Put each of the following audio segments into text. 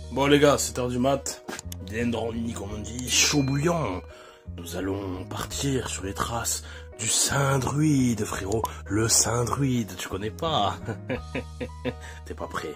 Bon les gars, 7h du mat, bien dormi comme on dit, chaud bouillant. Nous allons partir sur les traces du Saint Druide, frérot. Le Saint Druide, tu connais pas? T'es pas prêt?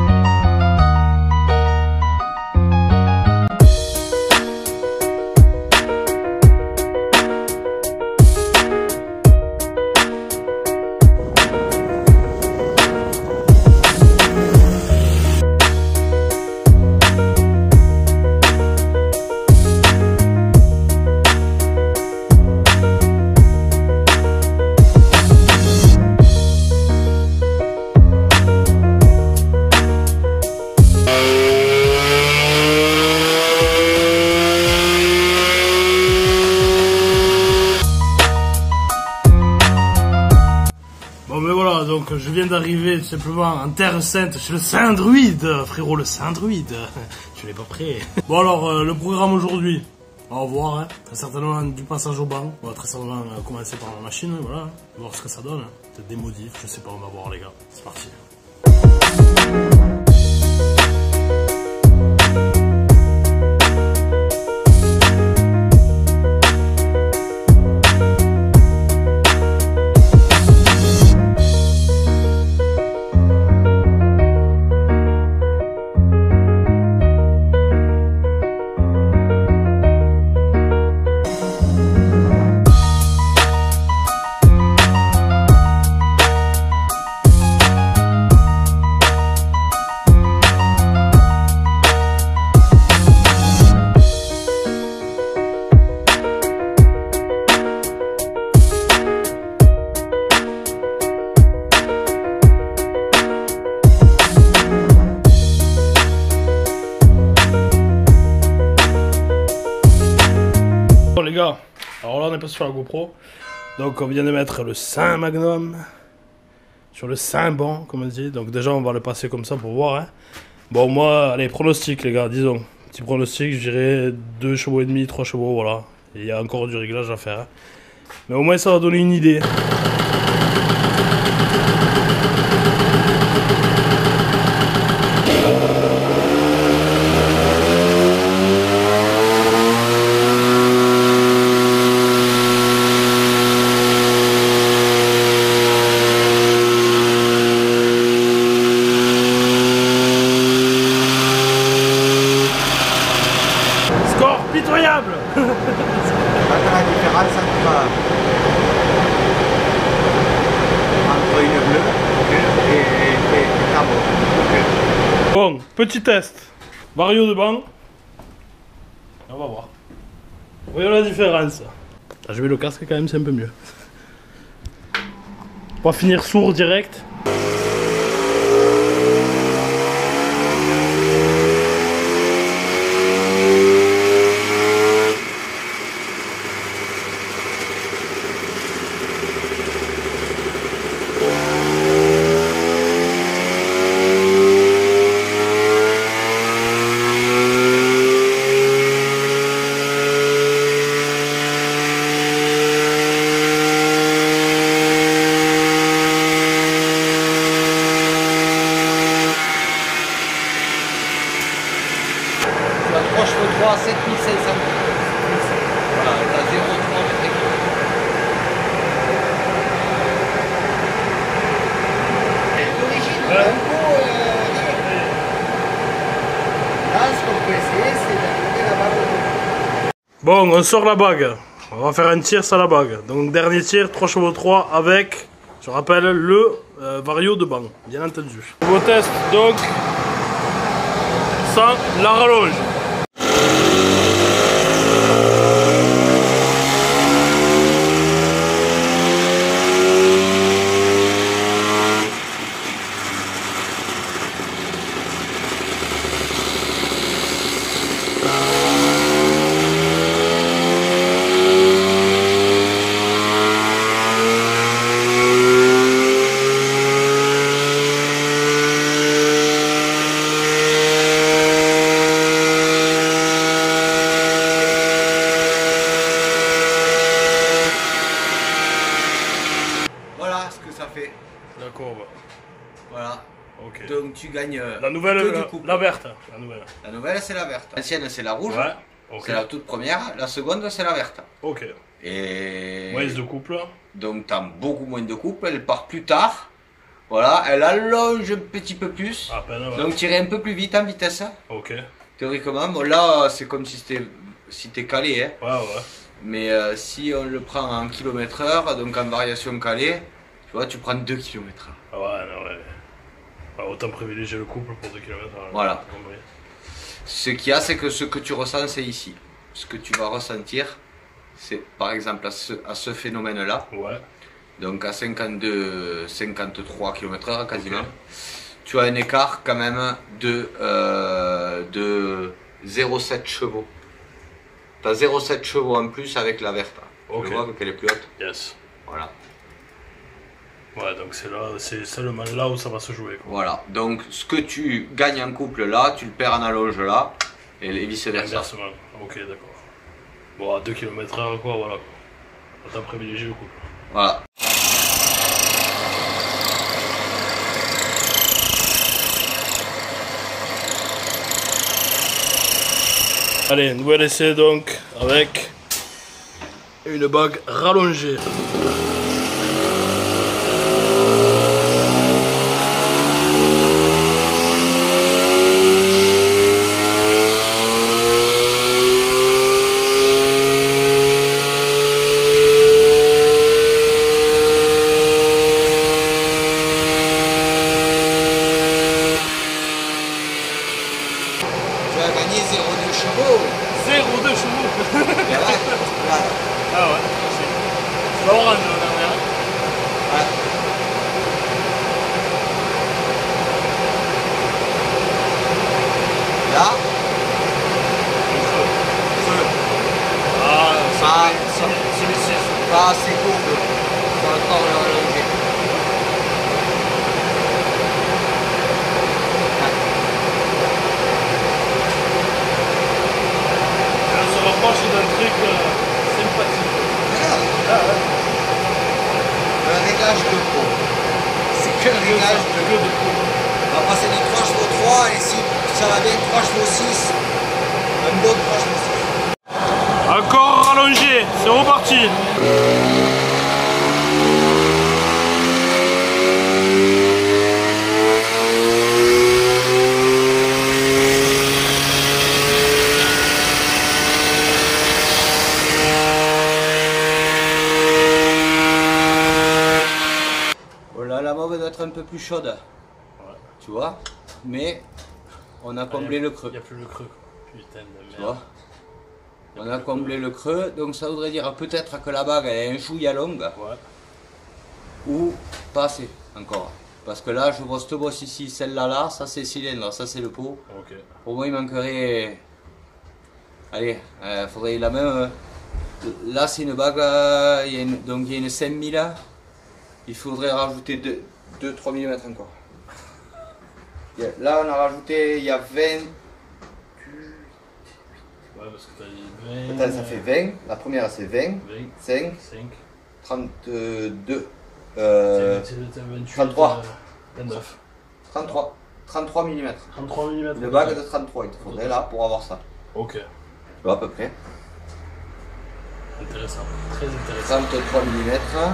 Bon mais voilà, donc je viens d'arriver tout simplement en Terre Sainte chez le Saint Druide, frérot, le Saint Druide. Tu n'es pas prêt? Bon alors, le programme aujourd'hui, on va voir, hein. Très certainement du passage au banc. On va très certainement commencer par la machine, voilà, voir ce que ça donne. Peut-être des modifs, je sais pas, on va voir les gars. C'est parti. Bon les gars, alors là on est passé sur la GoPro, donc on vient de mettre le Saint Magnum sur le Saint banc comme on dit, donc déjà on va le passer comme ça pour voir, hein. Bon moi, allez, pronostic les gars, disons, petit pronostic, je dirais 2 chevaux et demi, 3 chevaux, voilà, il y a encore du réglage à faire, hein. Mais au moins ça va donner une idée. Pitoyable. La différence entre une bleue et carbone. Bon, petit test. Vario de banc. On va voir. Voyons la différence. Ah, je mets le casque quand même, c'est un peu mieux. On va finir sourd direct. La 3 chevaux 3, 7500. Voilà, la 0,3 mètres. L'origine, Ouais. un coup, là, ce qu'on peut essayer, c'est d'ajouter la bague. Bon, on sort la bague. On va faire un tir à la bague. Donc dernier tir, 3 chevaux 3 avec, je rappelle, le Vario de banc, bien entendu. Nouveau test, donc, sans la rallonge. La nouvelle, Que du couple. la verte. La nouvelle. La nouvelle, c'est la verte. L'ancienne, c'est la rouge. Ouais. Ok. C'est la toute première. La seconde, c'est la verte. Ok. Et Moins de couple. donc, tu as beaucoup moins de couple. Elle part plus tard. Voilà, elle allonge un petit peu plus. À peine, ouais. Donc, tu irais un peu plus vite en vitesse. Ok. Théoriquement, bon, là, c'est comme si t'es calé. Hein. Ouais, ouais. Mais si on le prend en km/h, donc en variation calée, tu vois, tu prends 2 km/h. Ah ouais, non, ouais. Ouais, autant privilégier le couple pour 2 km. Voilà. Ce qu'il y a, c'est que ce que tu ressens, c'est ici. Ce que tu vas ressentir, c'est par exemple à ce phénomène-là, Ouais. donc à 52, 53 km/h quasiment, Ok. tu as un écart quand même de 0,7 chevaux. Tu as 0,7 chevaux en plus avec la verte. Ok. Tu vois qu'elle est plus haute. Yes. Voilà. Ouais, donc c'est là, c'est seulement là où ça va se jouer. Quoi. Voilà. Donc ce que tu gagnes en couple là, tu le perds en allonge là, et vice versa. Inversement. Ok, d'accord. Bon, à 2 km/h, quoi, voilà. Autant privilégier le couple. Voilà. Allez, nouvel essai donc avec une bague rallongée. Tu as gagné 0,2 chevaux. 0,2 chevaux. Voilà. Ah ouais, merci. C'est l'orange la dernière. Ouais. Là, feu. Ah, Ah, c'est les 6. pas assez courbe. Faut encore le rallonger. On se rapproche d'un truc sympathique. Regarde, Ah ouais. le réglage de peau. C'est que le réglage de Que de couple. On va passer de 3 chevaux 3 et si ça va bien 3 chevaux 6. Un bon 3 chevaux 6. Encore rallongé, c'est reparti. Voilà, la mauve doit être un peu plus chaude. Ouais. Tu vois. Mais on a comblé le creux. Il n'y a plus le creux. Quoi. Putain de Tu merde. vois. On a comblé le creux, donc ça voudrait dire peut-être que la bague elle est un chouïa longue Ouais. ou pas assez encore. Parce que là, je vois cette bosse ici, celle-là, là, ça c'est cylindre, ça c'est le pot. Ok. Pour moi, il manquerait. Allez, faudrait la même. Là, c'est une bague, donc il y a une 5000. Il faudrait rajouter 2-3 mm encore. Là, on a rajouté, il y a 20. Ouais, parce que t'as dit 20. Attends, ça fait 20. La première, c'est 20. 20. 5, 5. 32. 28. 33. 29. 33 mm. 33 mm. Une bague de 33, il te faudrait là pour avoir ça. Ok. Tu vois, à peu près. Intéressant. Très intéressant. 33 mm.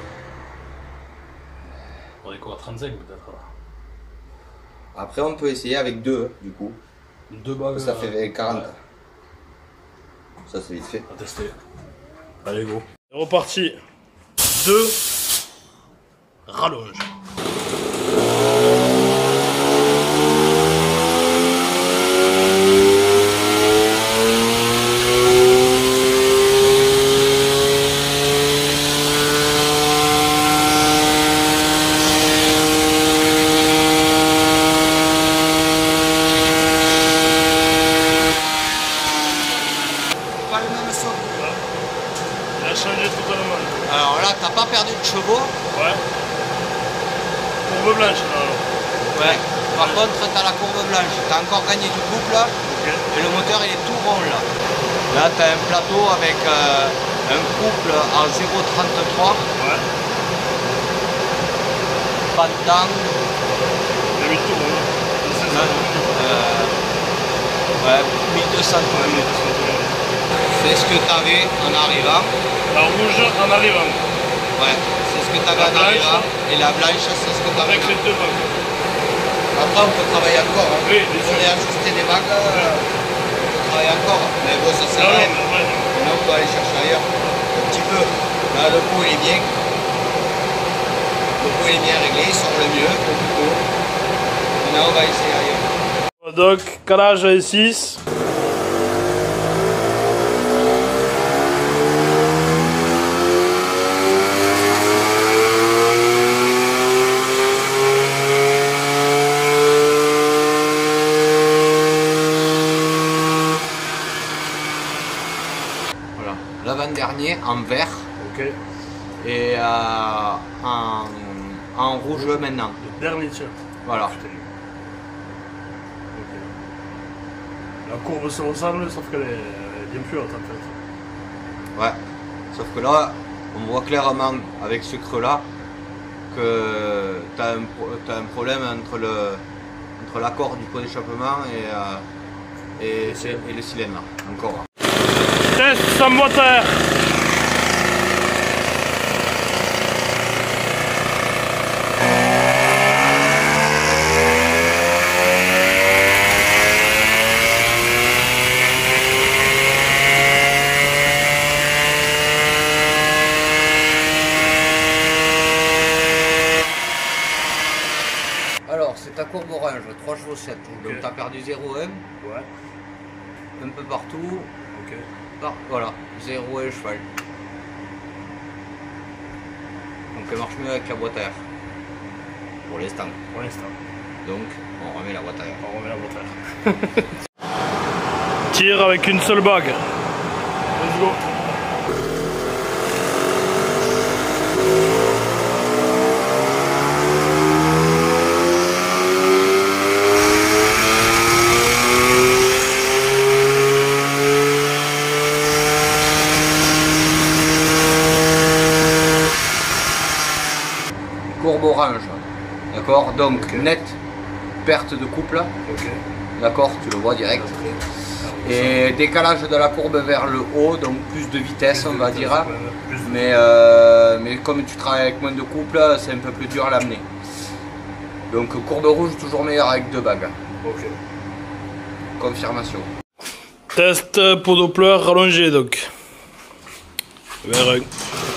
On est quoi, 35 peut-être là. Après, on peut essayer avec 2, du coup. 2 bagues. Ça fait 40. Ouais. Ça, c'est vite fait. On va tester. Allez, go. C'est reparti. 2 rallonge. Pas le même son. Il a changé totalement. Alors là, t'as pas perdu de chevaux. Ouais. Courbe blanche là. Ouais. Par contre, t'as la courbe blanche. T'as encore gagné du couple. Ok. Et le moteur, il est tout rond là. Là, t'as un plateau avec un couple à 0,33. Ouais. Pas de temps. Demi-tour. Hein. Ouais, 1200 km. C'est ce que tu avais en arrivant. La rouge en arrivant. Ouais, c'est ce que tu avais en arrivant. Et la blanche, c'est ce que tu avais. Avec les deux bagues. Après, on peut travailler encore. Hein. Oui, bien sûr. On est ajusté des bagues, on peut travailler encore. Mais bon, ça sert à rien. Là, on peut aller chercher ailleurs. Un petit peu. Là, le pot, il est bien. Le pot, il est bien réglé, il sort le mieux. Maintenant, on va essayer ailleurs. Donc, calage à E6. Voilà, l'avant-dernier en vert. Ok. Et en rouge maintenant. Le dernier tir. Voilà. Putain. Ok. La courbe se ressemble, sauf qu'elle est bien plus haute en fait. Ouais. Sauf que là, on voit clairement avec ce creux là que tu as, un problème entre l'accord du pot d'échappement et le cylindre. Encore. Test sans moteur. Alors, c'est ta courbe orange, 3 chevaux 7. Okay. Donc, tu as perdu 0,1 Ouais. un peu partout. Ok. Voilà, 0,1 cheval. Donc, elle marche mieux avec la boîte à air. Pour l'instant. Pour l'instant. Donc, on remet la boîte à air. On remet la moteur. Tire avec une seule bague. Let's go. Courbe orange, d'accord, donc okay. Net perte de couple, okay. D'accord, tu le vois direct, et décalage de la courbe vers le haut, donc plus de vitesse on va dire, mais comme tu travailles avec moins de couple, c'est un peu plus dur à l'amener. Donc courbe rouge toujours meilleure avec 2 bagues. Ok. Confirmation. Test pour Doppler rallongé donc. Vers 1.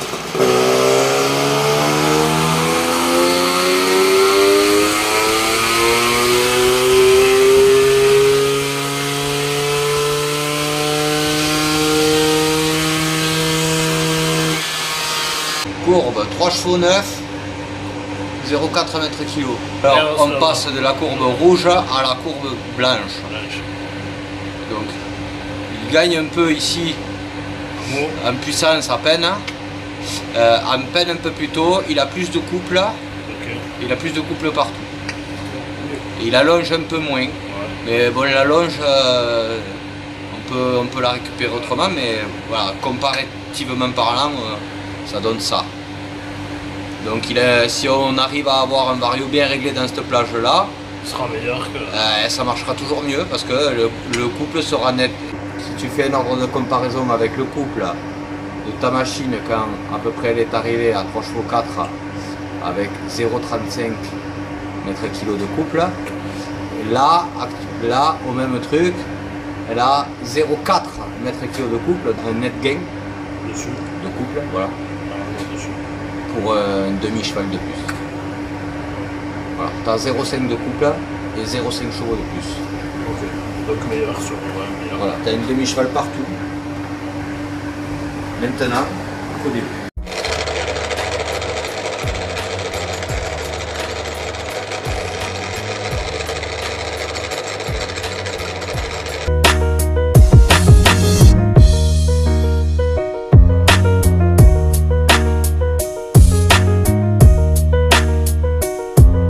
Courbe 3 chevaux 9, 0,4 m/kg. Alors on passe de la courbe rouge à la courbe blanche. Donc il gagne un peu ici en puissance à peine. En peine un peu plus tôt, il a plus de couple. Il a plus de couple partout. Et il allonge un peu moins. Mais bon, l'allonge, on peut la récupérer autrement, mais voilà, comparativement parlant, ça donne ça. Donc si on arrive à avoir un vario bien réglé dans cette plage là, sera meilleur que... ça marchera toujours mieux parce que le couple sera net. Si tu fais un ordre de comparaison avec le couple de ta machine quand à peu près elle est arrivée à 3 chevaux 4 avec 0,35 m/kg de couple, là au même truc, elle a 0,4 m/kg de couple, un net gain dessus de couple, voilà. Pour un demi-cheval de plus. Voilà, tu as 0,5 de couple et 0,5 chevaux de plus. Ok, donc meilleur sur meilleur. Voilà, tu as une demi-cheval partout. Maintenant, au début.